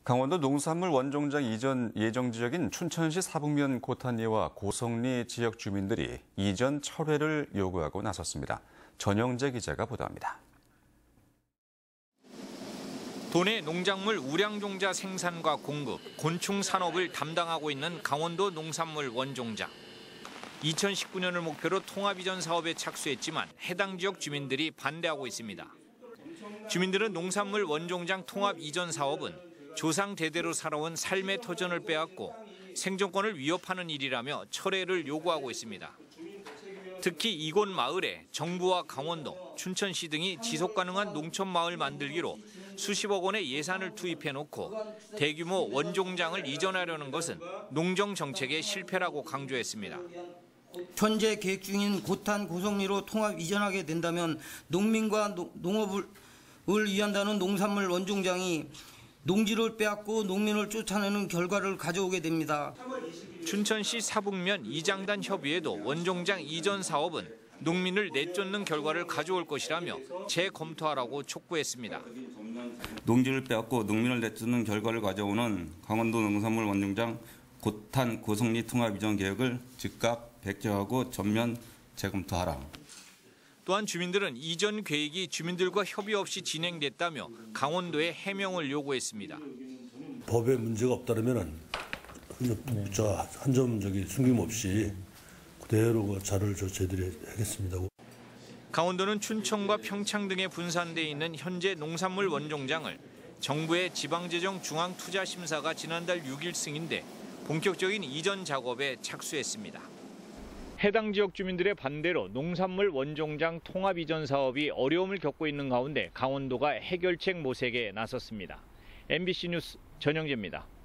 강원도 농산물 원종장 이전 예정 지역인 춘천시 사북면 고탄리와 고성리 지역 주민들이 이전 철회를 요구하고 나섰습니다. 전영재 기자가 보도합니다. 도내 농작물 우량종자 생산과 공급, 곤충 산업을 담당하고 있는 강원도 농산물 원종장. 2019년을 목표로 통합 이전 사업에 착수했지만 해당 지역 주민들이 반대하고 있습니다. 주민들은 농산물 원종장 통합 이전 사업은 조상 대대로 살아온 삶의 터전을 빼앗고 생존권을 위협하는 일이라며 철회를 요구하고 있습니다. 특히 이곳 마을에 정부와 강원도, 춘천시 등이 지속가능한 농촌마을 만들기로 수십억 원의 예산을 투입해놓고 대규모 원종장을 이전하려는 것은 농정정책의 실패라고 강조했습니다. 현재 계획 중인 고탄, 고성리로 통합 이전하게 된다면 농민과 농업을 위한다는 농산물 원종장이 농지를 빼앗고 농민을 쫓아내는 결과를 가져오게 됩니다. 춘천시 사북면 이장단 협의회도 원종장 이전 사업은 농민을 내쫓는 결과를 가져올 것이라며 재검토하라고 촉구했습니다. 농지를 빼앗고 농민을 내쫓는 결과를 가져오는 강원도 농산물 원종장 고탄, 고성리 통합 이전 계획을 즉각 백지화하고 전면 재검토하라. 또한 주민들은 이전 계획이 주민들과 협의 없이 진행됐다며 강원도에 해명을 요구했습니다. 법에 문제가 없다면 한 점 숨김없이 그대로 자료를 저희들이 하겠습니다. 강원도는 춘천과 평창 등에 분산돼 있는 현재 농산물 원종장을 정부의 지방재정중앙투자심사가 지난달 6일 승인돼 본격적인 이전 작업에 착수했습니다. 해당 지역 주민들의 반대로 농산물 원종장 통합 이전 사업이 어려움을 겪고 있는 가운데 강원도가 해결책 모색에 나섰습니다. MBC 뉴스 전영재입니다.